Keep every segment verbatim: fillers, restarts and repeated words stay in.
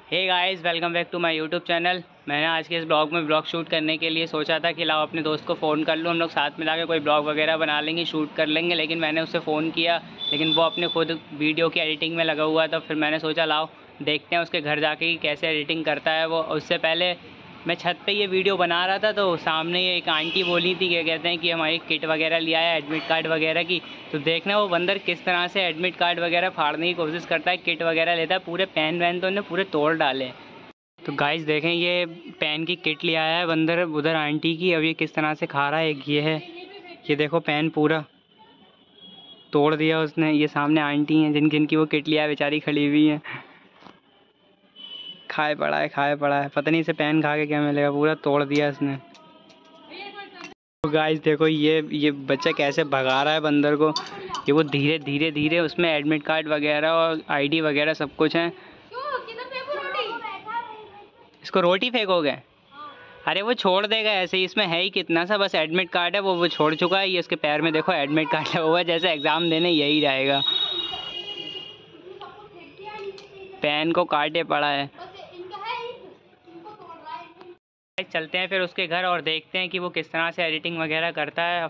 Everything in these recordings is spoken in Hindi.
Hey guys, welcome back to my YouTube channel. मैंने आज के इस ब्लॉग में ब्लॉग शूट करने के लिए सोचा था कि लाओ अपने दोस्त को फ़ोन कर लूँ, हम लोग साथ में जाके कोई ब्लॉग वगैरह बना लेंगे, शूट कर लेंगे। लेकिन मैंने उससे फ़ोन किया, लेकिन वो अपने खुद वीडियो की एडिटिंग में लगा हुआ था। फिर मैंने सोचा लाओ देखते हैं उसके घर जाके कि कैसे एडिटिंग करता है वो। उससे पहले मैं छत पे ये वीडियो बना रहा था तो सामने ये एक आंटी बोली थी, क्या कहते हैं कि हमारी किट वगैरह लिया है एडमिट कार्ड वगैरह की। तो देखना वो बंदर किस तरह से एडमिट कार्ड वगैरह फाड़ने की कोशिश करता है, किट वगैरह लेता है, पूरे पेन वैन तो उन्हें पूरे तोड़ डाले। तो गाइस देखें, ये पेन की किट ले आया है बंदर उधर आंटी की। अब ये किस तरह से खा रहा है। एक ये है, ये देखो पेन पूरा तोड़ दिया उसने। ये सामने आंटी हैं जिन जिनकी वो किट लिया है, बेचारी खड़ी हुई है। खाए पड़ा है खाए पड़ा है, पता नहीं इसे पेन खा के क्या मिलेगा, पूरा तोड़ दिया इसने। तो गाइस देखो, ये ये बच्चा कैसे भगा रहा है बंदर को। ये वो धीरे धीरे धीरे उसमें एडमिट कार्ड वगैरह और आईडी वगैरह सब कुछ है। इसको रोटी फेंकोगे? अरे वो छोड़ देगा ऐसे ही, इसमें है ही कितना सा, बस एडमिट कार्ड है, वो वो छोड़ चुका है। ये उसके पैर में देखो एडमिट कार्ड लगा हुआ है, जैसे एग्ज़ाम देने यही रहेगा। पेन को काटे पड़ा है। चलते हैं फिर उसके घर और देखते हैं कि वो किस तरह से एडिटिंग वगैरह करता है।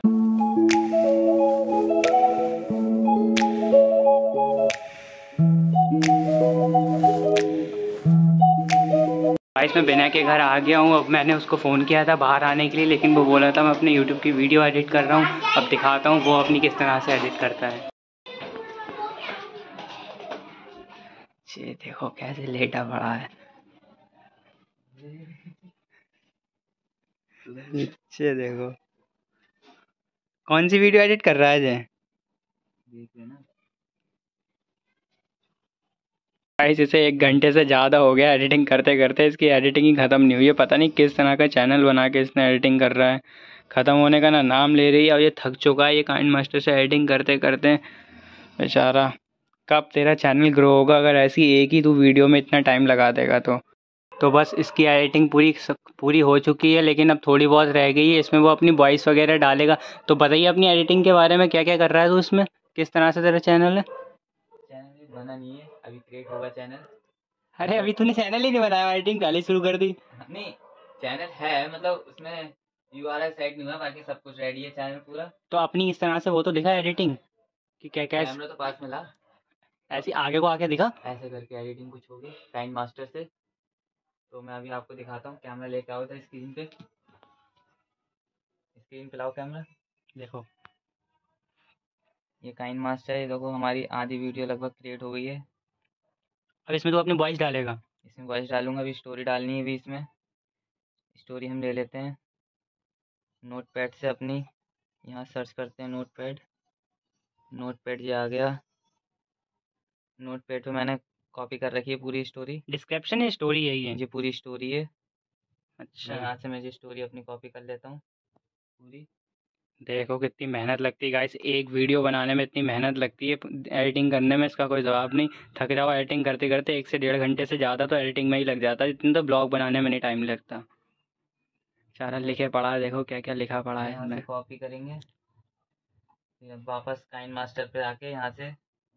गाइस मैं बिना के घर आ गया हूँ। अब मैंने उसको फ़ोन किया था बाहर आने के लिए, लेकिन वो बोला था मैं अपने यूट्यूब की वीडियो एडिट कर रहा हूँ। अब दिखाता हूँ वो अपनी किस तरह से एडिट करता है। ये देखो कैसे लेटा पड़ा है। ये देखो कौन सी वीडियो एडिट कर रहा है जय। देख लेना गाइस, इसे एक घंटे से ज़्यादा हो गया एडिटिंग करते करते। इसकी एडिटिंग ही ख़त्म नहीं हुई है। पता नहीं किस तरह का चैनल बना के इसने एडिटिंग कर रहा है, ख़त्म होने का ना नाम ले रही है। और ये थक चुका है ये काइंड मास्टर से एडिटिंग करते करते बेचारा। कब तेरा चैनल ग्रो होगा अगर ऐसी एक ही तू वीडियो में इतना टाइम लगा देगा तो। तो बस इसकी एडिटिंग पूरी पूरी हो चुकी है, लेकिन अब थोड़ी बहुत रह गई है। इसमें वो अपनी वॉइस वगैरह डालेगा। तो बताइए अपनी एडिटिंग के बारे में, क्या क्या कर रहा है तू इसमें, किस तरह से तेरा चैनल है। चैनल बना नहीं है, अभी क्रिएट होगा चैनल। अरे अभी तूने चैनल ही नहीं बनाया, एडिटिंग पहले शुरू कर दी। नहीं, चैनल है, मतलब उसमें यूआरएल सेट नहीं हुआ, बाकी सब कुछ रेडी है चैनल पूरा। तो अपनी इस तरह से वो तो दिखा एडिटिंग कि क्या क्या। कैमरा तो पास में ला, ऐसी आगे को आके दिखा, ऐसे करके एडिटिंग कुछ होगी काइंड मास्टर से। तो मैं अभी आपको दिखाता हूँ। कैमरा लेके आओ था स्क्रीन पे, स्क्रीन पे लाओ कैमरा। देखो ये काइंड मास्टर है। देखो हमारी आधी वीडियो लगभग क्रिएट हो गई है। अब इसमें तो अपनी वॉइस डालेगा। इसमें वॉइस डालूंगा, अभी स्टोरी डालनी है। अभी इसमें स्टोरी हम ले लेते हैं नोट पैड से अपनी। यहाँ सर्च करते हैं नोट पैड। नोट पैड ये आ गया। नोट पैड पे मैंने कॉपी कर रखी है पूरी स्टोरी। डिस्क्रिप्शन है स्टोरी यही है, ये पूरी स्टोरी है। अच्छा, यहाँ से मैं ये स्टोरी अपनी कॉपी कर लेता हूँ पूरी। देखो कितनी मेहनत लगती है गाइस, एक वीडियो बनाने में इतनी मेहनत लगती है। एडिटिंग करने में इसका कोई जवाब नहीं। थक जाओ एडिटिंग करते करते, एक से डेढ़ घंटे से ज़्यादा तो एडिटिंग में ही लग जाता है, इतना तो ब्लॉग बनाने में नहीं टाइम लगता। सारा लिखे पड़ा है, देखो क्या क्या लिखा पड़ा है इसमें। कॉपी करेंगे, फिर वापस काइंड मास्टर पे आके यहाँ से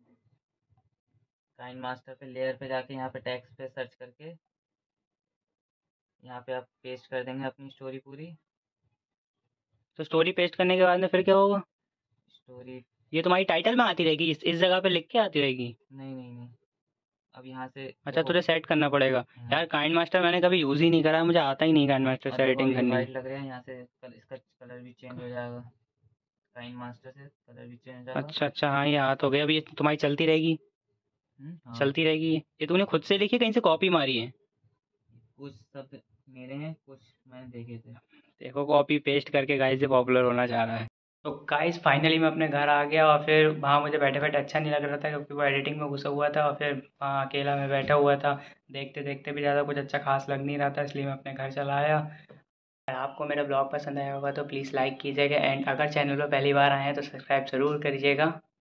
काइंड मास्टर पे लेयर पे जाके यहाँ पे टेक्स्ट पे सर्च करके यहाँ पे आप पेस्ट कर देंगे अपनी स्टोरी पूरी। तो स्टोरी पेस्ट करने के बाद में फिर क्या होगा? स्टोरी ये तुम्हारी टाइटल में आती रहेगी, इस इस जगह पे लिख के आती रहेगी? नहीं नहीं नहीं, अब यहाँ से अच्छा तुझे सेट करना पड़ेगा। यार काइंड मास्टर मैंने कभी यूज़ ही नहीं करा, मुझे आता ही नहीं काइंड मास्टर से एडिटिंग करनी। वाइट लग रहा है यहाँ से, इसका कलर भी चेंज हो जाएगा। काइंड मास्टर से कलर भी चेंज हो जाएगा। अच्छा अच्छा, हाँ ये हाथ हो गया। अब ये तुम्हारी चलती रहेगी। हाँ। चलती रहेगी। ये तूने खुद से लिखी कहीं से कॉपी मारी है? कुछ सब मेरे हैं, कुछ मैंने देखे थे। देखो कॉपी पेस्ट करके गाइस से पॉपुलर होना चाह रहा है। तो गाइस फाइनली मैं अपने घर आ गया, और फिर वहाँ मुझे बैठे बैठे अच्छा नहीं लग रहा था क्योंकि वो एडिटिंग में घुसा हुआ था, और फिर वहाँ अकेला मैं बैठा हुआ था, देखते देखते भी ज़्यादा कुछ अच्छा खास लग नहीं रहा था, इसलिए मैं अपने घर चला आया। अगर आपको मेरा ब्लॉग पसंद आया होगा तो प्लीज़ लाइक कीजिएगा, एंड अगर चैनल पर पहली बार आए हैं तो सब्सक्राइब ज़रूर करिएगा।